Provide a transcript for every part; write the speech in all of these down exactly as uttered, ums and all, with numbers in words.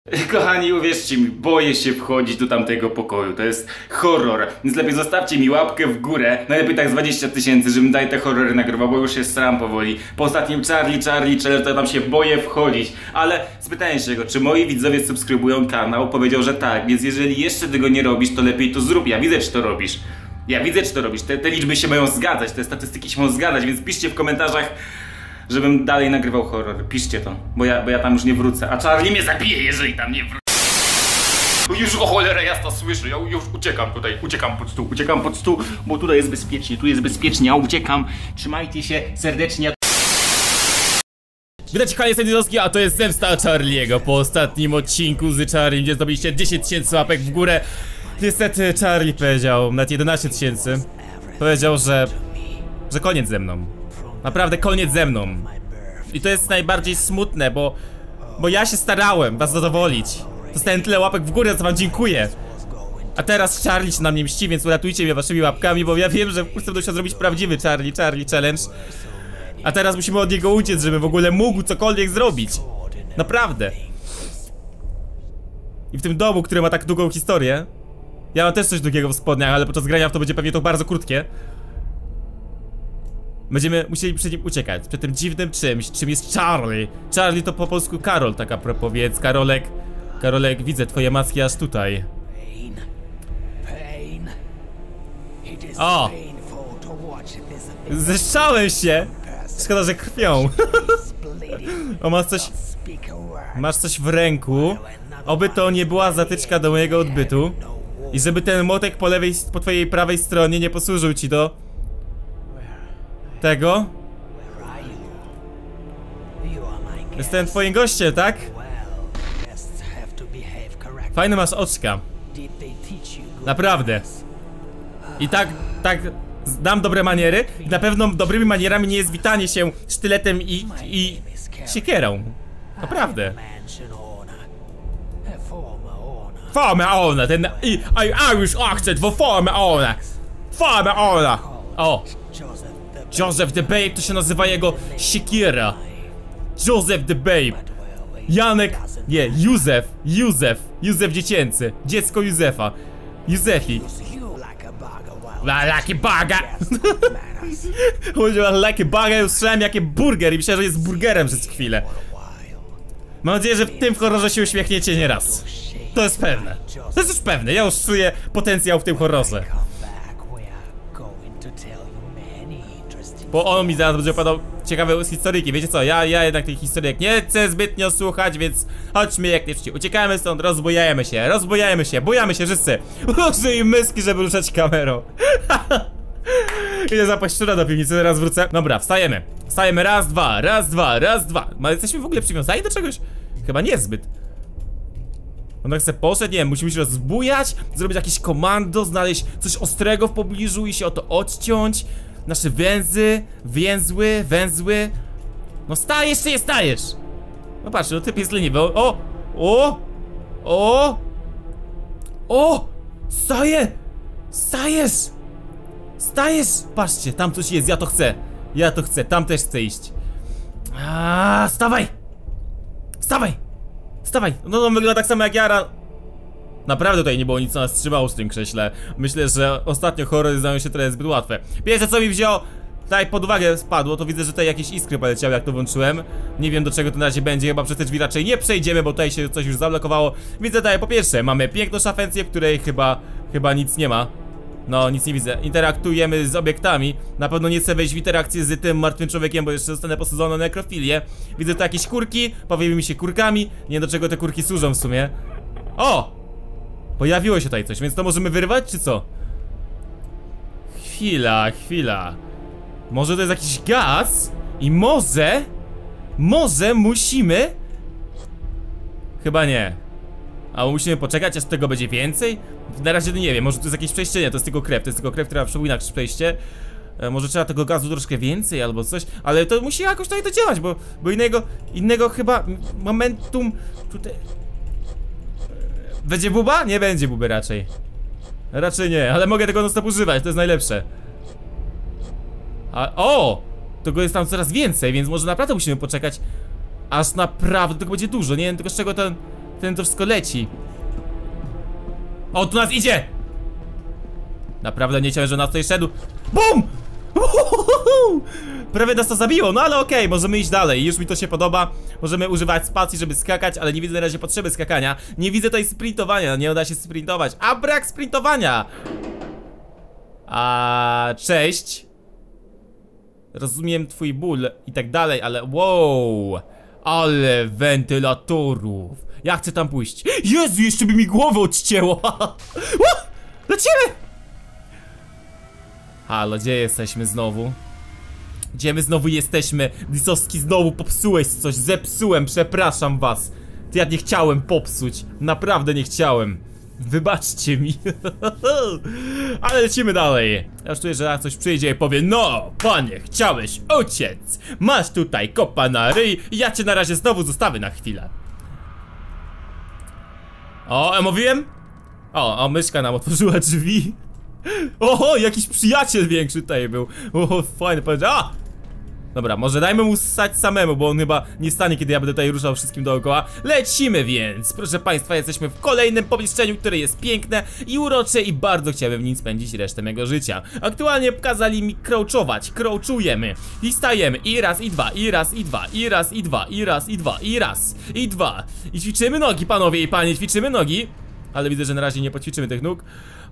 Kochani, uwierzcie mi, boję się wchodzić do tamtego pokoju, to jest horror, więc lepiej zostawcie mi łapkę w górę, najlepiej tak z dwadzieścia tysięcy, żebym dalej te horrory nagrywał, bo już się staram powoli. Po ostatnim Charlie, Charlie, Charlie, to tam się boję wchodzić, ale spytałem się go, czy moi widzowie subskrybują kanał, powiedział, że tak, więc jeżeli jeszcze tego nie robisz, to lepiej to zrób, ja widzę, czy to robisz. Ja widzę, czy to robisz, te, te liczby się mają zgadzać, te statystyki się mają zgadzać, więc piszcie w komentarzach, żebym dalej nagrywał horror. Piszcie to, bo ja, bo ja tam już nie wrócę. A Charlie mnie zabije, jeżeli tam nie wrócę. Już o cholera jasna słyszę, ja już uciekam tutaj, uciekam pod stół, uciekam pod stół, bo tutaj jest bezpiecznie, tu jest bezpiecznie, ja uciekam. Trzymajcie się serdecznie. Witajcie, kochani, jestem Didowski, a to jest zemsta Charliego po ostatnim odcinku z Charlie, gdzie zdobyliście dziesięć tysięcy łapek w górę. Niestety Charlie powiedział, nawet jedenaście tysięcy, powiedział, że, że koniec ze mną. Naprawdę koniec ze mną. I to jest najbardziej smutne, bo Bo ja się starałem was zadowolić. Dostałem tyle łapek w górę, za co wam dziękuję. A teraz Charlie się na mnie mści, więc uratujcie mnie waszymi łapkami, bo ja wiem, że wkrótce będę chciał zrobić prawdziwy Charlie, Charlie Challenge. A teraz musimy od niego uciec, żeby w ogóle mógł cokolwiek zrobić. Naprawdę. I w tym domu, który ma tak długą historię. Ja mam też coś długiego w spodniach, ale podczas grania w to będzie pewnie to bardzo krótkie. Będziemy musieli przed nim uciekać, przed tym dziwnym czymś, czym jest Charlie. Charlie to po polsku Karol, tak a propos, więc Karolek, Karolek, widzę twoje maski aż tutaj. O! Zeszczałem się! Szkoda, że krwią. O, masz coś... Masz coś w ręku. Oby to nie była zatyczka do mojego odbytu. I żeby ten młotek po lewej, po twojej prawej stronie nie posłużył ci do... tego? Jestem twoim gościem, tak? Fajne masz oczka. Naprawdę. I tak, tak znam dobre maniery. I na pewno dobrymi manierami nie jest witanie się sztyletem i, i siekierą. Naprawdę. Forma ona, ten i, i Irish accent, wo forma ona. Forma ona. O. Joseph the Babe, to się nazywa jego siekiera. Joseph the Babe. Janek, nie, Józef, Józef, Józef dziecięcy. Dziecko Józefa. Józefi. Lucky Burger. Chodziło o Lucky Burger, usłyszałem jakie burger i myślałem, że jest burgerem przez chwilę. Mam nadzieję, że w tym horrorze się uśmiechniecie nieraz. To jest pewne. To jest już pewne, ja już czuję potencjał w tym horrorze. Bo on mi zaraz będzie opowiadał ciekawe historyjki. Wiecie co, ja, ja jednak tych historyjek nie chcę zbytnio słuchać, więc chodźmy jak najszybciej. Uciekamy stąd, rozbujajmy się, rozbujajmy się, bujamy się wszyscy. Użyj myski, żeby ruszać kamerą. Idę zapaść szczura do piwnicy, zaraz wrócę. Dobra, wstajemy. Wstajemy, raz, dwa, raz, dwa, raz, dwa. Ale jesteśmy w ogóle przywiązani do czegoś? Chyba niezbyt. On chce poszedł, nie wiem, musimy się rozbujać, zrobić jakieś komando, znaleźć coś ostrego w pobliżu i się o to odciąć. Nasze węzy, więzły, węzły. No stajesz czy nie stajesz? No patrz, no typ jest leniwy. O! O! O! O! Staję! Stajesz! Stajesz! Patrzcie, tam coś jest, ja to chcę. Ja to chcę, tam też chcę iść. Aaaa, stawaj! Stawaj! Stawaj! No on wygląda tak samo jak ja. Naprawdę tutaj nie było nic, co nas trzymało w tym krześle. Myślę, że ostatnio horrory zdają się trochę zbyt łatwe. Pierwsze co mi wziął, tutaj pod uwagę spadło, to widzę, że tutaj jakieś iskry poleciały, jak to włączyłem. Nie wiem do czego to na razie będzie, chyba przez te drzwi raczej nie przejdziemy, bo tutaj się coś już zablokowało. Widzę tutaj po pierwsze, mamy piękną szafencję, w której chyba, chyba nic nie ma. No, nic nie widzę. Interaktujemy z obiektami. Na pewno nie chcę wejść w interakcję z tym martwym człowiekiem, bo jeszcze zostanę posadzony na nekrofilię. Widzę tu jakieś kurki, powiemy mi się kurkami. Nie wiem do czego te kurki służą w sumie. O! Pojawiło się tutaj coś, więc to możemy wyrwać, czy co? Chwila, chwila. Może to jest jakiś gaz? I może... Może musimy... Chyba nie. A musimy poczekać, aż tego będzie więcej? Na razie nie wiem, może to jest jakieś przejście, nie, to jest tylko krew, to jest tylko krew, która przypomina przejście. e, Może trzeba tego gazu troszkę więcej albo coś, ale to musi jakoś tutaj to działać, bo, bo innego, innego chyba momentum tutaj... Będzie buba? Nie będzie buby raczej. Raczej nie, ale mogę tego non stop używać, to jest najlepsze. A, o! Tego jest tam coraz więcej, więc może naprawdę musimy poczekać aż naprawdę tego będzie dużo, nie wiem tylko z czego ten Ten to wszystko leci. O, tu nas idzie! Naprawdę nie chciałem, że nas tutaj szedł. BUM! Uhuhuhu! Prawie nas to zabiło, no ale okej, okay, możemy iść dalej. Już mi to się podoba. Możemy używać spacji, żeby skakać, ale nie widzę na razie potrzeby skakania. Nie widzę tutaj sprintowania, nie uda się sprintować. A brak sprintowania! A cześć. Rozumiem twój ból i tak dalej, ale wow! Ale wentylatorów. Ja chcę tam pójść. Jezu, jeszcze by mi głowę odcięło. Lecimy! Halo, gdzie jesteśmy znowu? Gdzie my znowu jesteśmy? Disowski, znowu popsułeś coś, zepsułem, przepraszam was. Ja nie chciałem popsuć, naprawdę nie chciałem. Wybaczcie mi. Ale lecimy dalej. Ja już czuję, że coś przyjdzie i powie: no, panie, chciałeś uciec. Masz tutaj kopa na ryj. Ja cię na razie znowu zostawię na chwilę. O, a mówiłem? O, o, myszka nam otworzyła drzwi. Oho, jakiś przyjaciel większy tutaj był. Oho, fajny, powiedział. A! Dobra, może dajmy mu ssać samemu, bo on chyba nie stanie, kiedy ja będę tutaj ruszał wszystkim dookoła. Lecimy więc, proszę państwa, jesteśmy w kolejnym pomieszczeniu, które jest piękne i urocze i bardzo chciałbym w nim spędzić resztę mego życia. Aktualnie kazali mi crouchować, crouchujemy i stajemy i raz, i dwa, i raz, i dwa, i raz, i dwa, i raz, i dwa, i raz, i dwa. I ćwiczymy nogi, panowie i panie, ćwiczymy nogi. Ale widzę, że na razie nie poćwiczymy tych nóg.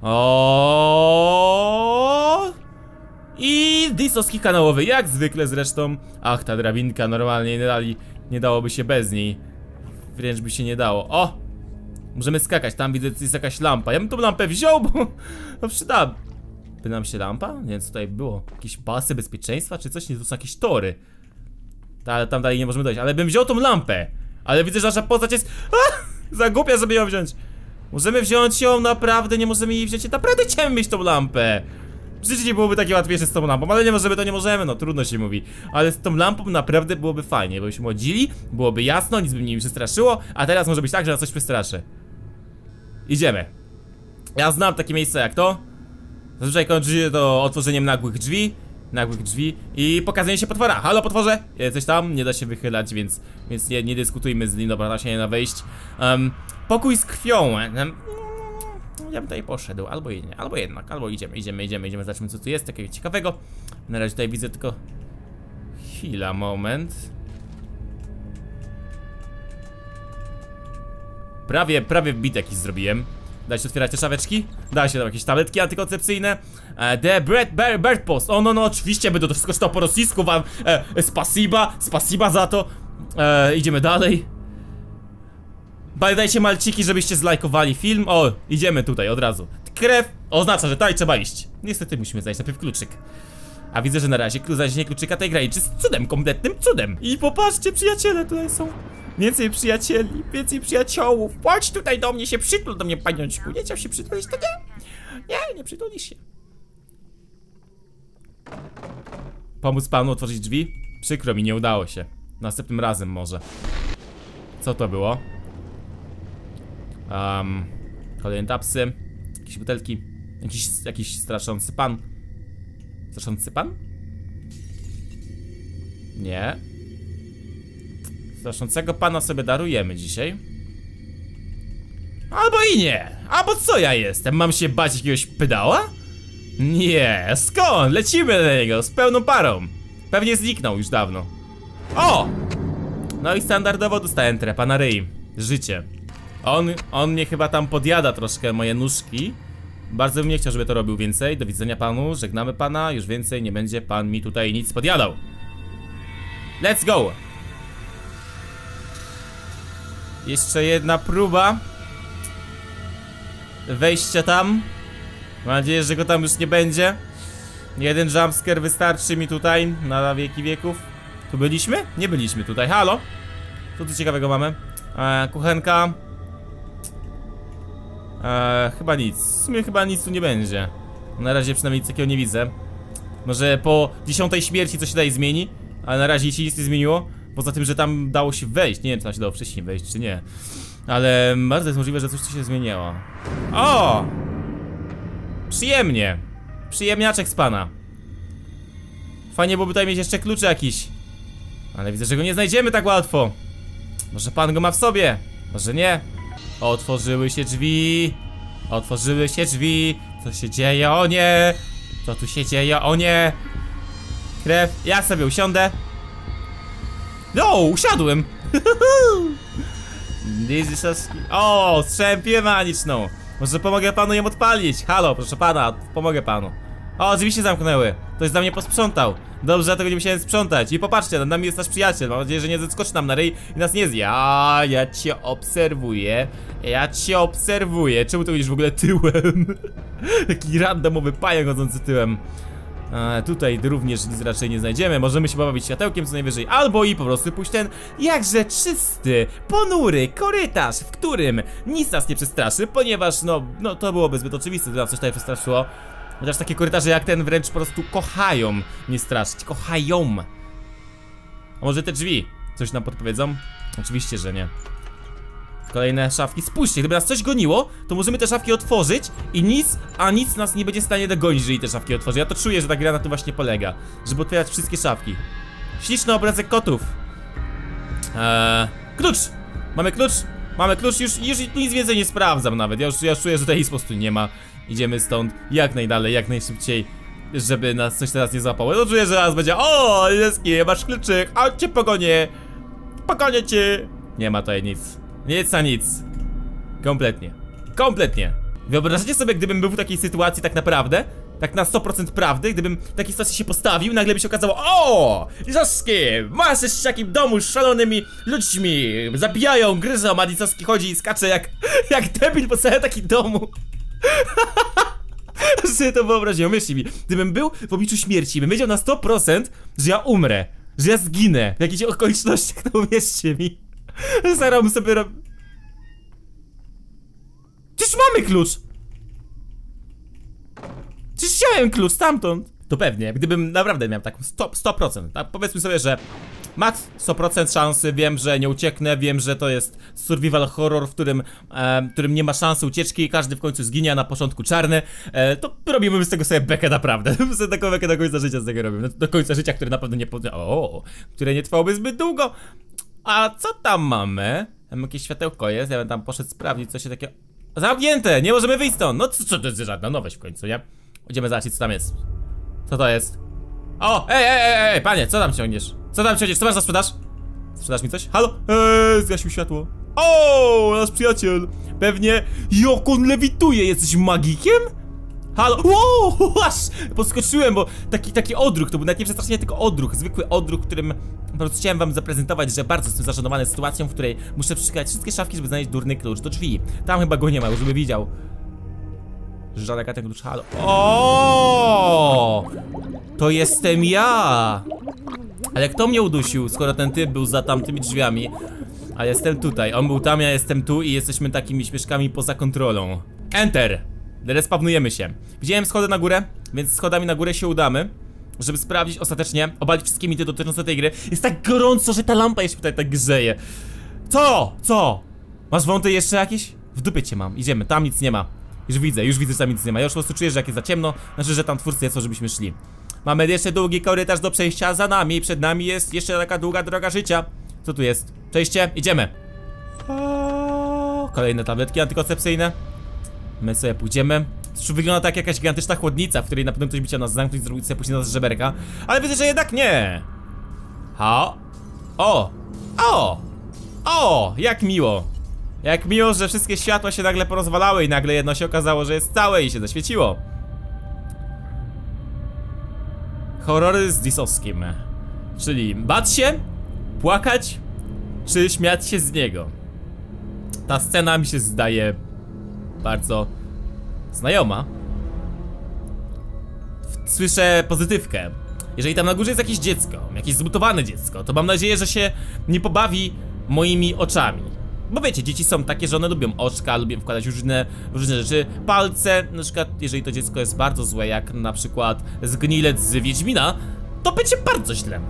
O. I disowski kanałowy, jak zwykle zresztą. Ach, ta drabinka normalnie nie dali, nie dałoby się bez niej. Wręcz by się nie dało. O! Możemy skakać, tam widzę, jest jakaś lampa. Ja bym tą lampę wziął, bo no przyda. By nam się lampa? Nie wiem, co tutaj było. Jakieś pasy bezpieczeństwa, czy coś? Nie, to są jakieś tory. Ta, tam dalej nie możemy dojść, ale bym wziął tą lampę. Ale widzę, że nasza postać jest ah, za głupia, żeby ją wziąć. Możemy wziąć ją, naprawdę nie możemy jej wziąć. Naprawdę chciałem mieć tą lampę. Przecież nie byłoby takie łatwiejsze z tą lampą, ale nie możemy, to nie możemy, no trudno się mówi. Ale z tą lampą naprawdę byłoby fajnie, byśmy chodzili, byłoby jasno, nic by mnie nie przestraszyło. A teraz może być tak, że nas coś przestraszy. Idziemy. Ja znam takie miejsce jak to. Zazwyczaj kończy się to otworzeniem nagłych drzwi. Nagłych drzwi i pokazanie się potwora. Halo potworze, jesteś tam? Nie da się wychylać, więc, więc nie, nie dyskutujmy z nim, dobra, da się nie na wejść. um, Pokój z krwią. um, Ja bym tutaj poszedł, albo nie, albo jednak, albo idziemy, idziemy, idziemy, idziemy, zobaczymy co tu jest, takiego ciekawego. Na razie tutaj widzę tylko... Chwila, moment. Prawie, prawie bit jakiś zrobiłem. Da się otwierać te szafeczki? Da się tam jakieś tabletki antykoncepcyjne. e, The Bread Bird, Bird Post. O no no, oczywiście będę to wszystko czytał po rosyjsku wam. e, Spasiba, spasiba za to. e, Idziemy dalej. Pamiętajcie malciki, żebyście zlajkowali film. O, idziemy tutaj od razu. Krew oznacza, że tutaj trzeba iść. Niestety musimy znaleźć najpierw kluczyk. A widzę, że na razie znalezienie kluczyka tej graniczy z cudem, kompletnym cudem. I popatrzcie, przyjaciele tutaj są. Więcej przyjacieli, więcej przyjaciołów. Chodź tutaj do mnie, się przytul do mnie, paniączku. Nie chciał się przytulić, to nie. Nie, nie przytulisz się. Pomóc panu otworzyć drzwi? Przykro mi, nie udało się. Następnym razem może. Co to było? Um, kolejne tapsy. Jakieś butelki. Jakiś, jakiś straszący pan. Straszący pan? Nie. Straszącego pana sobie darujemy dzisiaj. Albo i nie. Albo co ja jestem? Mam się bać jakiegoś pedała? Nie, skąd? Lecimy na niego z pełną parą. Pewnie zniknął już dawno. O! No i standardowo dostałem trepa na ryj. Życie. On, on mnie chyba tam podjada troszkę, moje nóżki. Bardzo bym nie chciał, żeby to robił więcej. Do widzenia panu, żegnamy pana. Już więcej nie będzie pan mi tutaj nic podjadał. Let's go! Jeszcze jedna próba wejścia tam. Mam nadzieję, że go tam już nie będzie. Jeden jumpscare wystarczy mi tutaj na wieki wieków. Tu byliśmy? Nie byliśmy tutaj, halo? Co tu ciekawego mamy? E, kuchenka. e, Chyba nic. W sumie chyba nic tu nie będzie. Na razie przynajmniej nic takiego nie widzę. Może po dziesiątej śmierci coś się tutaj zmieni, ale na razie się nic nie zmieniło. Poza tym, że tam dało się wejść. Nie wiem, czy tam się dało wcześniej wejść, czy nie. Ale bardzo jest możliwe, że coś tu się zmieniło. O! Przyjemnie. Przyjemniaczek z pana. Fajnie byłoby tutaj mieć jeszcze klucze jakiś. Ale widzę, że go nie znajdziemy tak łatwo. Może pan go ma w sobie. Może nie. Otworzyły się drzwi. Otworzyły się drzwi. Co się dzieje? O nie! Co tu się dzieje? O nie! Krew. Ja sobie usiądę. No, usiadłem. O, strzałem piłę mechaniczną. Może pomogę panu ją odpalić. Halo, proszę pana, pomogę panu. O, drzwi się zamknęły. Ktoś za mnie posprzątał. Dobrze, ja tego nie musiałem sprzątać. I popatrzcie, nad nami jest nasz przyjaciel. Mam nadzieję, że nie zeskoczy nam na ryj i nas nie zje. A, ja cię obserwuję. Ja cię obserwuję. Czemu to idziesz w ogóle tyłem? Taki randomowy pająk chodzący tyłem. A, tutaj również nic raczej nie znajdziemy. Możemy się pobawić światełkiem co najwyżej. Albo i po prostu pójść ten jakże czysty, ponury korytarz, w którym nic nas nie przestraszy, ponieważ no, no to byłoby zbyt oczywiste, gdyby nas coś tutaj przestraszyło. Chociaż takie korytarze jak ten wręcz po prostu kochają mnie straszyć. Kochają. A może te drzwi coś nam podpowiedzą? Oczywiście, że nie. Kolejne szafki. Spójrzcie, gdyby nas coś goniło, to możemy te szafki otworzyć i nic, a nic nas nie będzie w stanie dogonić, jeżeli te szafki otworzy. Ja to czuję, że ta gra na tym właśnie polega, żeby otwierać wszystkie szafki. Śliczny obrazek kotów. Eee, klucz! Mamy klucz! Mamy klucz, już, już nic więcej nie sprawdzam nawet. Ja już, ja już czuję, że tutaj nic po prostu nie ma. Idziemy stąd jak najdalej, jak najszybciej, żeby nas coś teraz nie złapało. No czuję, że teraz będzie: o, Leski, masz kluczyk, a cię pogonię. Pogonię cię. Nie ma tutaj nic. Nic na nic. Kompletnie. Kompletnie. Wyobrażacie sobie, gdybym był w takiej sytuacji tak naprawdę? Tak na sto procent prawdy, gdybym w takiej sytuacji się postawił, nagle by się okazało: o, Lisowski, masz jeszcze w takim domu z szalonymi ludźmi, zabijają, gryzą, a Lisowski chodzi i skacze jak, jak debil po całym takim domu. Sobie to wyobraziłem, myśli mi, gdybym był w obliczu śmierci, bym wiedział na sto procent, że ja umrę, że ja zginę w jakichś okolicznościach, to uwierzcie mi. Starałbym sobie robić. Przecież mamy klucz! Przecież wziąłem klucz stamtąd! To pewnie, gdybym naprawdę miał taką sto procent, tak? Powiedzmy sobie, że max sto procent szansy, wiem, że nie ucieknę, wiem, że to jest survival horror, w którym, e, w którym nie ma szansy ucieczki i każdy w końcu zginie, a na początku czarny, e, to robimy z tego sobie bekę naprawdę. Sobie taką bekę do końca życia z tego robimy. Do końca życia, które na pewno nie pod... o, które nie trwałoby zbyt długo. A co tam mamy? Tam jakieś światełko jest, ja bym tam poszedł sprawdzić, co się takiego... Zamknięte! Nie możemy wyjść stąd! No co, co to jest żadna nowość w końcu, nie? Idziemy zobaczyć, co tam jest. Co to jest? O! Ej, ej, ej, ej, panie, co tam ciągniesz? Co tam ciągniesz? Co masz za sprzedaż? Sprzedasz mi coś? Halo? Eee, zgasił światło. O, nasz przyjaciel. Pewnie... Jak on lewituje, jesteś magikiem? Halo? Wow, aż podskoczyłem, bo taki, taki odruch, to był nawet nie przestraszenie, tylko odruch, zwykły odruch, którym po prostu chciałem wam zaprezentować, że bardzo jestem zaszanowany sytuacją, w której muszę przeszukać wszystkie szafki, żeby znaleźć durny klucz do drzwi. Tam chyba go nie ma, żeby widział. Żadnego ten klucz, halo. O, to jestem ja. Ale kto mnie udusił, skoro ten typ był za tamtymi drzwiami? A jestem tutaj, on był tam, ja jestem tu i jesteśmy takimi śmieszkami poza kontrolą. Enter. Respawnujemy się. Widziałem schody na górę, więc schodami na górę się udamy, żeby sprawdzić ostatecznie, obalić wszystkie mity dotyczące tej gry. Jest tak gorąco, że ta lampa jeszcze tutaj tak grzeje. Co? Co? Masz wąty jeszcze jakieś? W dupie cię mam, idziemy, tam nic nie ma. Już widzę, już widzę, że tam nic nie ma. Ja już po prostu czuję, że jak jest za ciemno, znaczy, że tam twórcy chcą, żebyśmy szli. Mamy jeszcze długi korytarz do przejścia za nami, przed nami jest jeszcze taka długa droga życia. Co tu jest? Przejście? Idziemy. O, kolejne tabletki antykoncepcyjne. My sobie pójdziemy. To wygląda tak jak jakaś gigantyczna chłodnica, w której na pewno ktoś by chciał nas zamknąć i zrobić sobie później nas żeberka. Ale widzę, że jednak nie. Ha? O! O! O! Jak miło. Jak miło, że wszystkie światła się nagle porozwalały i nagle jedno się okazało, że jest całe i się zaświeciło. Horrory z Lisowskim. Czyli bać się, płakać, czy śmiać się z niego. Ta scena mi się zdaje bardzo znajoma. Słyszę pozytywkę. Jeżeli tam na górze jest jakieś dziecko, jakieś zmutowane dziecko, to mam nadzieję, że się nie pobawi moimi oczami. Bo wiecie, dzieci są takie, że one lubią oczka, lubią wkładać różne, różne rzeczy. Palce, na przykład jeżeli to dziecko jest bardzo złe, jak na przykład zgnilec z Wiedźmina, to będzie bardzo źle.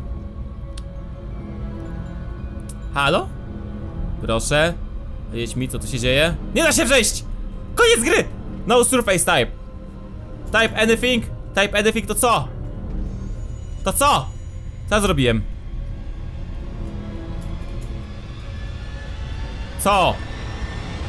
Halo? Proszę, powiedz mi, co tu się dzieje. Nie da się przejść! Koniec gry! No surface type. Type anything. Type anything to co? To co? Co zrobiłem? Co?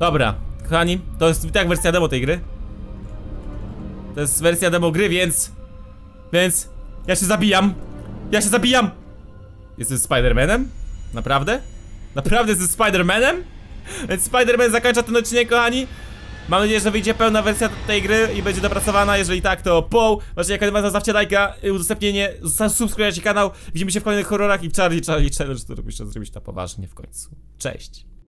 Dobra, kochani, to jest i tak wersja demo tej gry. To jest wersja demo gry, więc... Więc... Ja się zabijam! Ja się zabijam! Jestem Spider-Manem? Naprawdę? Naprawdę jestem Spider-Manem? Więc Spider-Man zakończa ten odcinek, kochani. Mam nadzieję, że wyjdzie pełna wersja tej gry i będzie dopracowana. Jeżeli tak, to po. Właśnie jak was, zostawcie lajka, udostępnienie, subskrybujcie kanał. Widzimy się w kolejnych horrorach i w Charlie Charlie Challenge, to muszę zrobić na poważnie w końcu. Cześć!